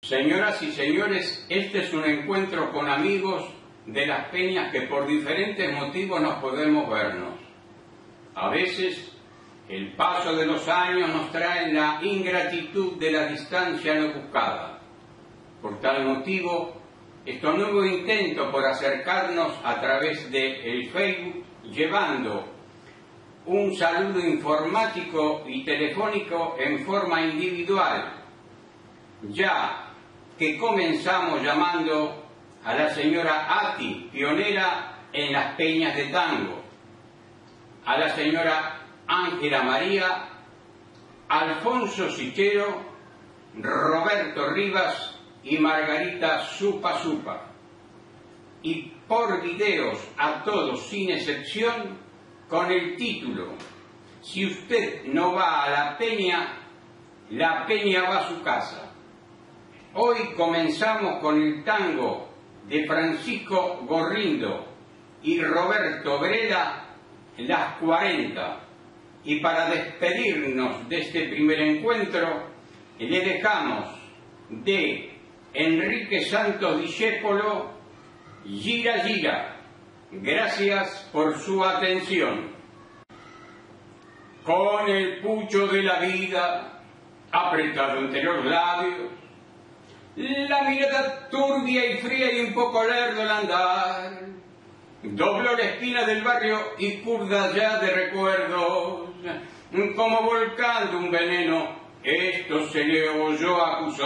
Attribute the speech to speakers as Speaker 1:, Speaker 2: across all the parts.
Speaker 1: Señoras y señores, este es un encuentro con amigos de las peñas que por diferentes motivos no podemos vernos. A veces el paso de los años nos trae la ingratitud de la distancia no buscada. Por tal motivo, este nuevo intento por acercarnos a través del Facebook, llevando un saludo informático y telefónico en forma individual, ya que comenzamos llamando a la señora Ati, pionera en las peñas de tango, a la señora Ángela María, Alfonso Sichero, Roberto Rivas y Margarita Supa Supa, y por videos a todos sin excepción con el título: si usted no va a la peña va a su casa. Hoy comenzamos con el tango de Francisco Gorrindo y Roberto Breda, Las 40. Y para despedirnos de este primer encuentro, le dejamos de Enrique Santos Discépolo, Gira Gira. Gracias por su atención. Con el pucho de la vida apretado entre los labios, la mirada turbia y fría y un poco lerdo al andar, dobló la esquina del barrio y curda ya de recuerdos, como volcando un veneno, esto se le oyó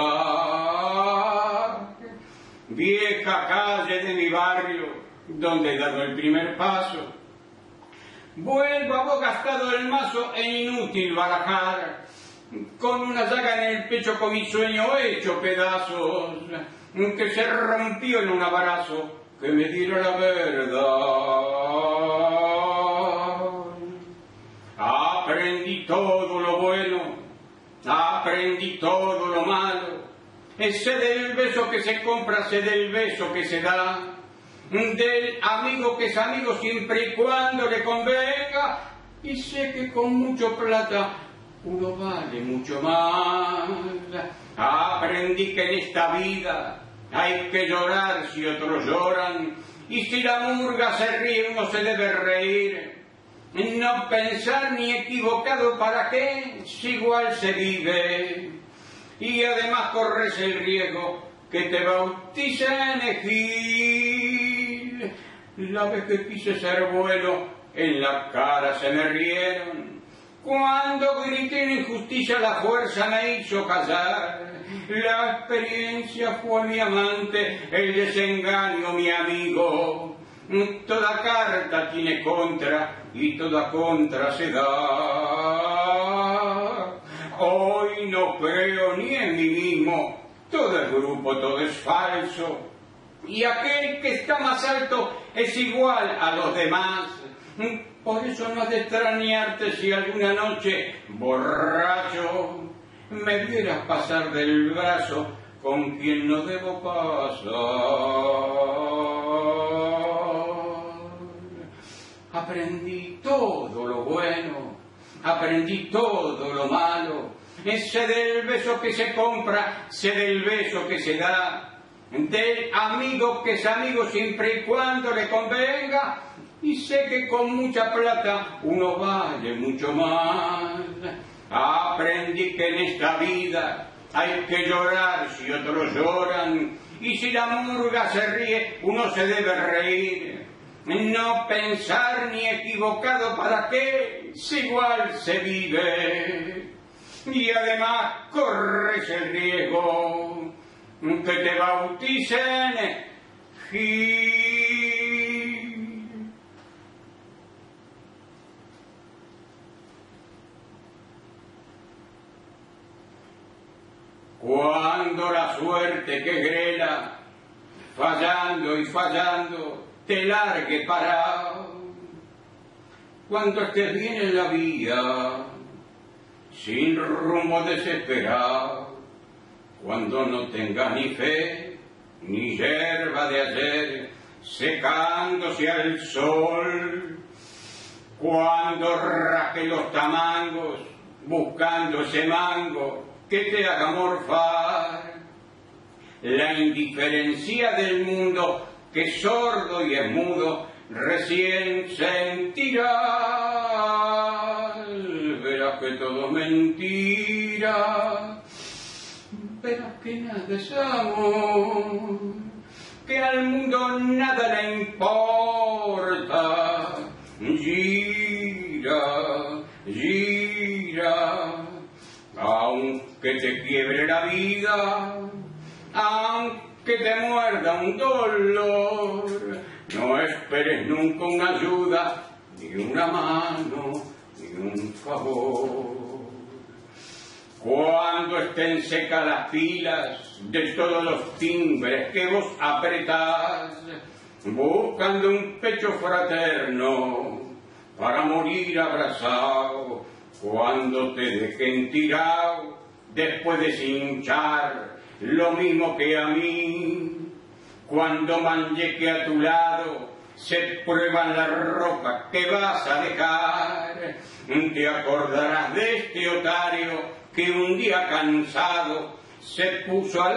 Speaker 1: acusar. Vieja calle de mi barrio, donde he dado el primer paso, vuelvo a vos gastado el mazo e inútil barajar, con una llaga en el pecho con mi sueño hecho pedazos, que se rompió en un abrazo que me diera la verdad. Aprendí todo lo bueno, aprendí todo lo malo, sé del beso que se compra, sé del beso que se da, del amigo que es amigo siempre y cuando le convenga, y sé que con mucho plata uno vale mucho más. Aprendí que en esta vida hay que llorar si otros lloran, y si la murga se ríe uno se debe reír. No pensar ni equivocado para qué, si igual se vive. Y además corres el riesgo que te bauticen Gil. La vez que quise ser bueno, en la cara se me rieron. Cuando grité en injusticia, la fuerza me hizo callar. La experiencia fue mi amante, el desengaño mi amigo. Toda carta tiene contra y toda contra se da. Hoy no creo ni en mí mismo, todo es grupo, todo es falso. Y aquel que está más alto es igual a los demás. Por eso no has de extrañarte si alguna noche, borracho, me vieras pasar del brazo con quien no debo pasar. Aprendí todo lo bueno, aprendí todo lo malo, sé del beso que se compra, sé del beso que se da, del amigo que es amigo siempre y cuando le convenga, y sé que con mucha plata uno vale mucho más. Aprendí que en esta vida hay que llorar si otros lloran, y si la murga se ríe uno se debe reír. No pensar ni equivocado para qué, si igual se vive. Y además corres el riesgo que te bauticen Gil. Cuando la suerte que grela, fallando y fallando, te largue parado, cuando estés bien en la vía, sin rumbo desesperado, cuando no tengas ni fe, ni hierba de ayer, secándose al sol, cuando raje los tamangos, buscando ese mango que te haga morfar, la indiferencia del mundo, que sordo y es mudo, recién sentirás. Verás que todo es mentira, verás que nada es amor, que al mundo nada le importa. Gira, gira, aunque te quiebre la vida, aunque te muerda un dolor, no esperes nunca una ayuda, ni una mano, ni un favor. Cuando estén secas las pilas de todos los timbres que vos apretás, buscando un pecho fraterno para morir abrazado, cuando te dejen tirado después de cinchar lo mismo que a mí, cuando manlleque a tu lado se prueban la ropa que vas a dejar, te acordarás de este otario que un día cansado se puso a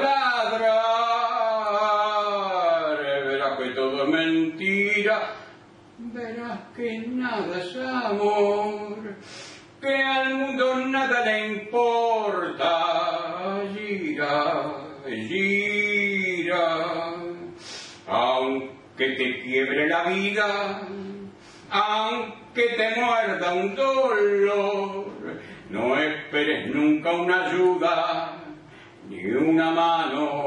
Speaker 1: ladrar. Verás que todo es mentira, verás que nada es amor, que al mundo nada le importa. Gira, gira, aunque te quiebre la vida, aunque te muerda un dolor, no esperes nunca una ayuda, ni una mano,